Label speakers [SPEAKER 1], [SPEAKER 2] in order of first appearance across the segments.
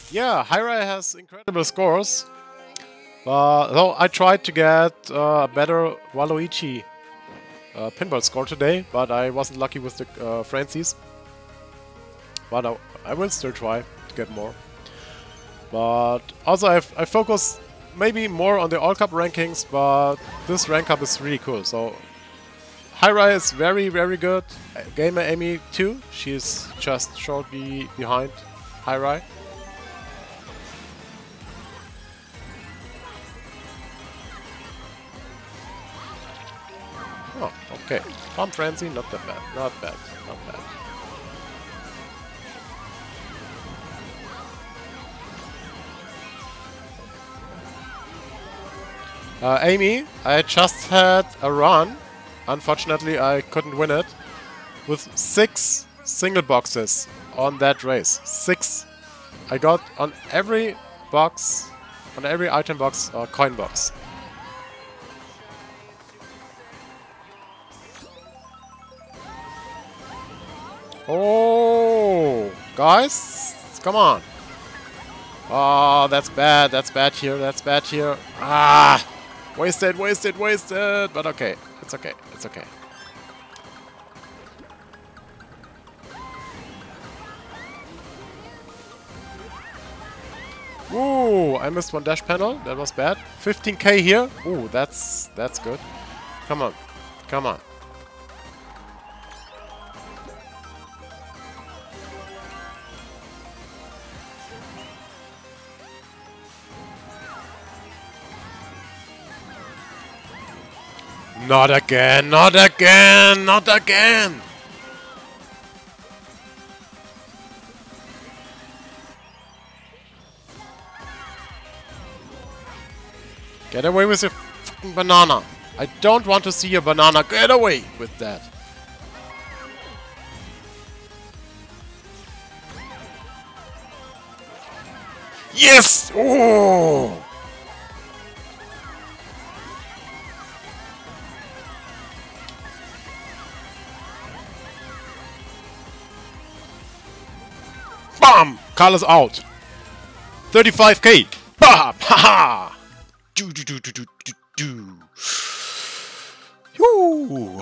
[SPEAKER 1] Yeah, Hyrai has incredible scores. Though I tried to get a better Waluigi pinball score today, but I wasn't lucky with the Francis. But I will still try to get more. But also I focus maybe more on the All Cup rankings, but this rank up is really cool. So Hyrai is very, very good. Gamer Amy too. She's just shortly behind Hyrai. Oh, okay. Palm Frenzy, not that bad. Not bad. Not bad. Amy, I just had a run. Unfortunately, I couldn't win it. With 6 single boxes on that race. 6. I got on every box, on every item box or coin box. Oh, guys, come on. Oh, that's bad. That's bad here. That's bad here. Ah, wasted, wasted, wasted. But okay, it's okay. It's okay. Ooh, I missed one dash panel. That was bad. 15k here. Ooh, that's good. Come on, come on. Not again, not again, not again! Get away with your fucking banana. I don't want to see your banana. Get away with that. Yes! Oh! Bam! Carlos out. 35k. Bam! Haha! Do do do do do do do. Woo!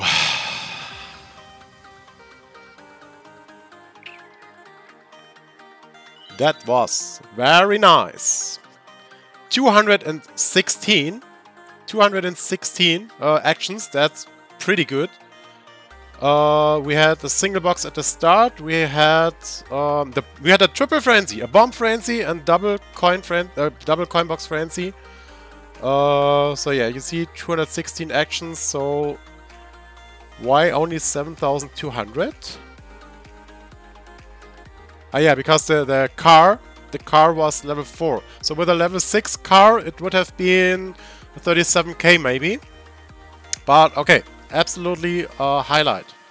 [SPEAKER 1] That was very nice. 216 actions. That's pretty good. We had a single box at the start. We had a triple frenzy, a bomb frenzy, and double coin box frenzy. So yeah, you see 216 actions. So why only 7,200? Ah yeah, because the car was level 4. So with a level 6 car, it would have been 37k maybe. But okay. Absolutely a highlight.